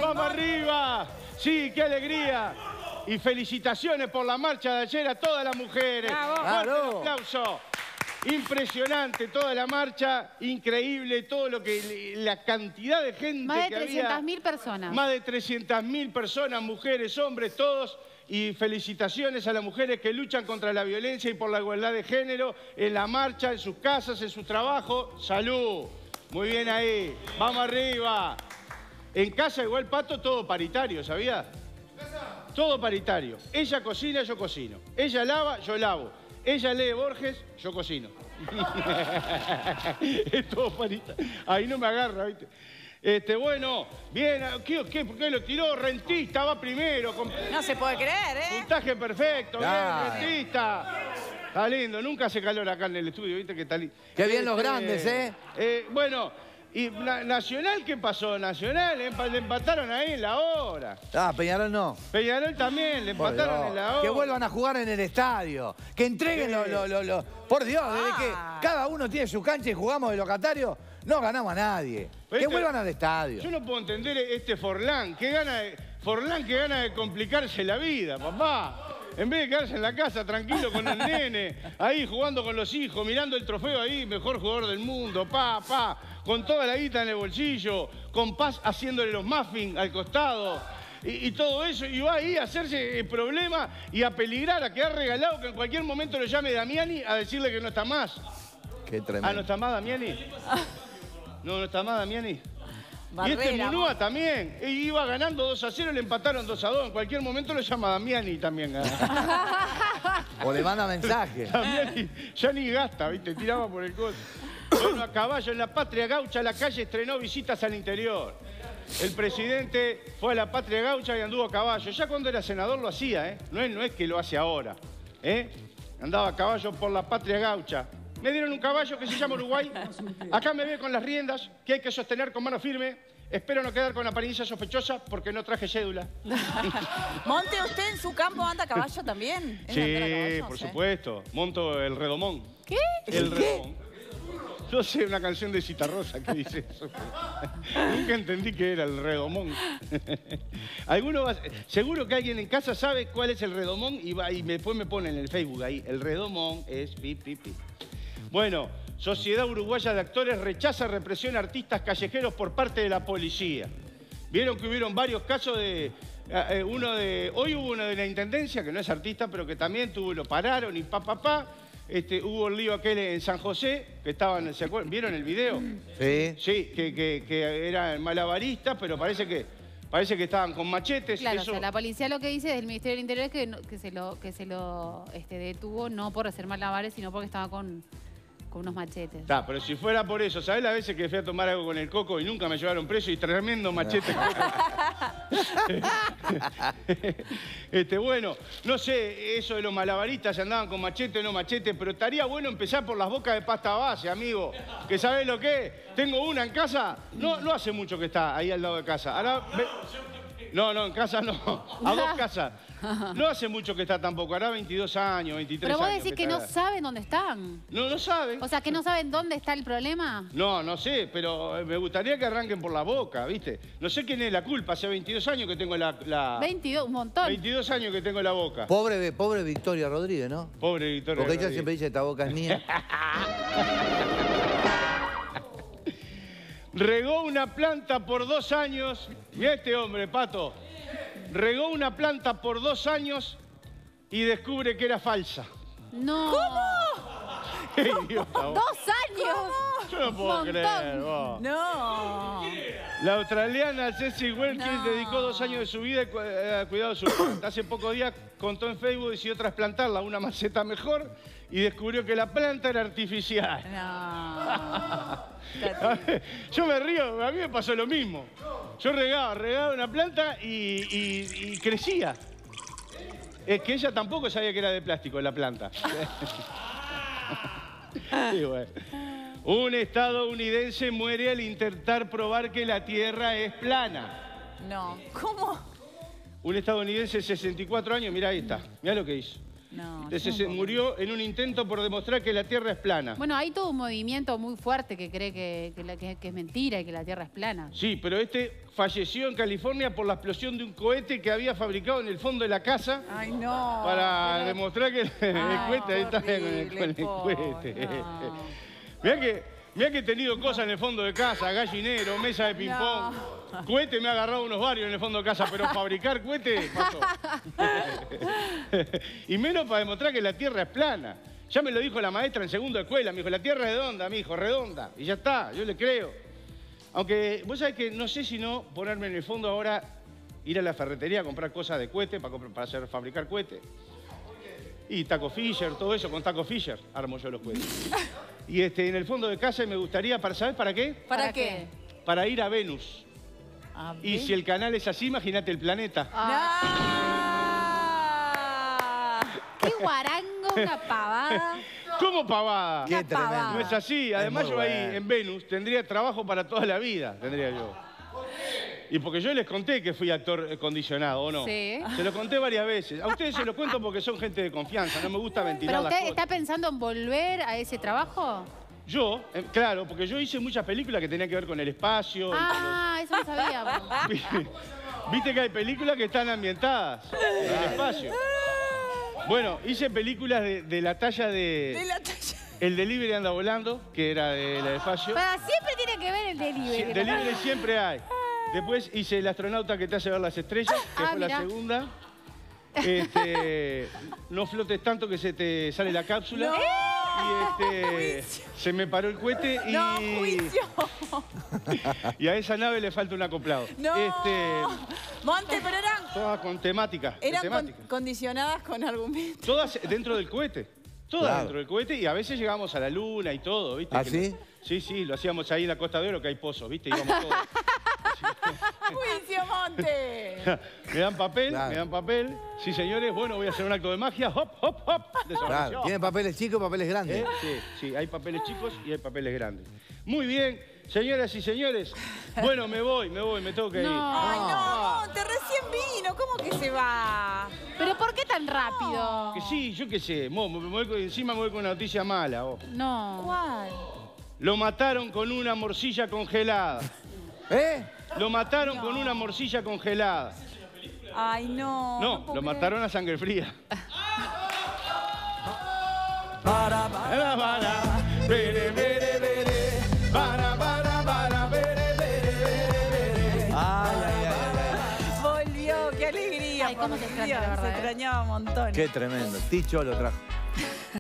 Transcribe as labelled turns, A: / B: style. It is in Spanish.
A: ¡Vamos arriba! Sí, qué alegría. Y felicitaciones por la marcha de ayer a todas las mujeres. ¡Fuerte el aplauso! Impresionante toda la marcha, increíble todo lo que... La cantidad de gente
B: más de
A: que había.
B: 300.000 personas.
A: Más de 300.000 personas, mujeres, hombres, todos. Y felicitaciones a las mujeres que luchan contra la violencia y por la igualdad de género en la marcha, en sus casas, en sus trabajos. ¡Salud! Muy bien ahí. ¡Vamos arriba! En casa igual, Pato, todo paritario, ¿sabías? Todo paritario. Ella cocina, yo cocino. Ella lava, yo lavo. Ella lee Borges, yo cocino. Es todo paritario. Ahí no me agarra, ¿viste? Bueno, bien, ¿por qué lo tiró? Rentista va primero.
C: No se puede creer, ¿eh?
A: Puntaje perfecto, bien, Rentista. Está lindo, nunca hace calor acá en el estudio, ¿viste? Que está lindo.
D: Qué bien los grandes, ¿eh?
A: Bueno, ¿y Nacional qué pasó? Nacional, le empataron ahí en la hora.
D: Ah, Peñarol no.
A: Peñarol también, le empataron en la hora.
D: Que vuelvan a jugar en el estadio. Que entreguen los... Por Dios, desde que cada uno tiene su cancha y jugamos de locatario, no ganamos a nadie. Que vuelvan al estadio.
A: Yo no puedo entender este Forlán. Forlán que gana de complicarse la vida, papá. En vez de quedarse en la casa tranquilo con el nene, ahí jugando con los hijos, mirando el trofeo ahí, mejor jugador del mundo, con toda la guita en el bolsillo, con Paz haciéndole los muffins al costado. Y todo eso, y va ahí a hacerse problema y a peligrar, a quedar regalado, que en cualquier momento lo llame Damiani a decirle que no está más.
D: Qué tremendo.
A: Ah, ¿no está más Damiani? No está más Damiani.
C: Barrera,
A: y este Munúa también. Iba ganando 2-0, le empataron 2-2. En cualquier momento lo llama Damiani también.
D: O le manda mensaje.
A: Damiani ya ni gasta, ¿viste? Tiraba por el coche. Bueno, a caballo en la Patria Gaucha, la calle estrenó visitas al interior. El presidente fue a la Patria Gaucha y anduvo a caballo. Ya cuando era senador lo hacía, ¿eh? No es que lo hace ahora, ¿eh? Andaba a caballo por la Patria Gaucha. Me dieron un caballo que se llama Uruguay. Acá me ve con las riendas, que hay que sostener con mano firme. Espero no quedar con apariencia sospechosa porque no traje cédula.
C: ¿Monte usted en su campo anda a caballo también?
A: Sí, por supuesto. Monto el redomón.
C: ¿Qué?
A: El redomón. Yo sé una canción de Citarrosa que dice eso. Nunca entendí qué era el redomón. Seguro que alguien en casa sabe cuál es el redomón y después me pone en el Facebook ahí. El redomón es pi. Bueno, Sociedad Uruguaya de Actores rechaza represión a artistas callejeros por parte de la policía. Vieron que hubieron varios casos de... Hoy hubo uno de la Intendencia, que no es artista, pero que también lo pararon y hubo el lío aquel en San José, que estaban... ¿Vieron el video?
D: Sí.
A: Sí, que eran malabaristas, pero parece que estaban con machetes.
B: Claro,
A: eso...
B: o sea, la policía lo que dice desde el Ministerio del Interior es que se lo detuvo no por hacer malabares, sino porque estaba con unos machetes.
A: Pero si fuera por eso, ¿sabés las veces que fui a tomar algo con el Coco y nunca me llevaron preso y tremendo machete? Bueno, no sé, eso de los malabaristas, si andaban con machete o no machete, pero estaría bueno empezar por las bocas de pasta base, amigo. ¿Que sabés lo que es? Tengo una en casa, no hace mucho que está ahí al lado de casa. Ahora, no, en casa no, a 2 casas. No hace mucho que está tampoco, hará 22 años, 23 años.
B: Pero vos decís que no saben dónde están.
A: No saben.
B: O sea, que no saben dónde está el problema.
A: No sé, pero me gustaría que arranquen por la boca, ¿viste? No sé quién es la culpa, hace 22 años que tengo la...
B: 22, un montón.
A: 22 años que tengo la boca.
D: Pobre Victoria Rodríguez, ¿no?
A: Pobre Victoria
D: Porque
A: Rodríguez.
D: ella siempre dice, esta boca es mía.
A: Regó una planta por 2 años. Mirá este hombre, Pato. Regó una planta por 2 años y descubre que era falsa.
B: No.
C: ¿Cómo?
A: ¡Qué idiota, vos!
B: 2 años.
A: Yo no puedo creer, vos.
C: No.
A: La australiana Cecil Wilkins dedicó 2 años de su vida al cuidado de su planta. Hace pocos días contó en Facebook, decidió trasplantarla a una maceta mejor y descubrió que la planta era artificial.
C: No.
A: Yo me río, a mí me pasó lo mismo. Yo regaba una planta y crecía. Es que ella tampoco sabía que era de plástico la planta. Sí, bueno. Un estadounidense muere al intentar probar que la Tierra es plana.
C: No. ¿Cómo?
A: Un estadounidense de 64 años, mirá ahí está, mirá lo que hizo.
C: No,
A: Entonces se murió en un intento por demostrar que la Tierra es plana.
B: Bueno, hay todo un movimiento muy fuerte que cree que es mentira y que la Tierra es plana.
A: Sí, pero este falleció en California por la explosión de un cohete que había fabricado en el fondo de la casa.
C: Ay, no.
A: Para demostrar que el cohete, ahí está con el
C: horrible,
A: cohete.
C: no.
A: Mirá que he tenido cosas en el fondo de casa, gallinero, mesa de ping-pong. Cohete me ha agarrado unos varios en el fondo de casa, pero fabricar cohete pasó. Y menos para demostrar que la Tierra es plana. Ya me lo dijo la maestra en segundo de escuela, me dijo, la Tierra es redonda, mijo, redonda. Y ya está, yo le creo. Aunque vos sabés que no sé si no ponerme en el fondo ahora, ir a la ferretería a comprar cosas de cohete para fabricar cohete. Y Taco Fisher, todo eso, con Taco Fisher armo yo los cohetes. Y en el fondo de casa me gustaría, ¿sabés para qué?
C: ¿Para qué?
A: Para ir a Venus. Y si el canal es así, imagínate el planeta.
B: ¡Qué guarango, una pavada!
A: ¿Cómo pavada?
D: Qué tremendo.
A: No es así. Además
D: muy
A: yo ahí
D: bueno.
A: en Venus tendría trabajo para toda la vida, tendría yo. Y porque yo les conté que fui actor condicionado, ¿o no?
B: Sí.
A: Se lo conté varias veces. A ustedes se lo cuento porque son gente de confianza, no me gusta ventilar
B: ¿Pero
A: las
B: usted
A: cosas.
B: está pensando en volver a ese trabajo?
A: Yo, claro, porque yo hice muchas películas que tenían que ver con el espacio.
B: Eso no sabíamos.
A: Viste que hay películas que están ambientadas en el espacio. Bueno, hice películas de la talla de...
C: De la talla.
A: El Delivery anda volando, que era del espacio.
B: Pero siempre tiene que ver el delivery.
A: Delivery siempre hay. Después hice El astronauta que te hace ver las estrellas, que fue
B: mirá.
A: la segunda. No flotes tanto que se te sale la cápsula.
C: No.
A: Y se me paró el cohete y...
C: No, juicio.
A: Y a esa nave le falta un acoplado.
C: No. Monte, pero
A: Todas con temática.
C: condicionadas con argumentos.
A: Todas dentro del cohete. Todas
D: Claro.
A: dentro del cohete y a veces llegamos a la luna y todo, ¿viste?
D: ¿Ah,
A: Que
D: sí?
A: Sí, lo hacíamos ahí en la Costa de Oro, que hay pozos, ¿viste? Íbamos todos.
C: ¡Juicio, Monte!
A: Me dan papel,
D: Claro.
A: me dan papel. Sí, señores, bueno, voy a hacer un acto de magia. Hop, hop, hop. Desapareció.
D: Claro. ¿Tienen papeles chicos y papeles grandes?
A: Sí, hay papeles chicos y hay papeles grandes. Muy bien, señoras y señores. Bueno, me tengo que ir.
C: Ay, no, Monte, recién vino. ¿Cómo que se va?
B: ¿Pero por qué tan rápido?
A: Que sí, yo qué sé. Encima me voy con una noticia mala. Vos.
B: No.
C: ¿Cuál?
A: Lo mataron con una morcilla congelada.
D: ¿Eh?
A: Lo mataron con una morcilla congelada.
C: Ay, no.
A: No,
C: puedo
A: lo
C: creer.
A: mataron a sangre fría.
C: Volvió, qué alegría.
B: Ay, cómo
C: por
B: se extraña,
C: Dios,
B: la verdad,
C: se extrañaba un montón.
D: Qué tremendo. Ticho lo trajo.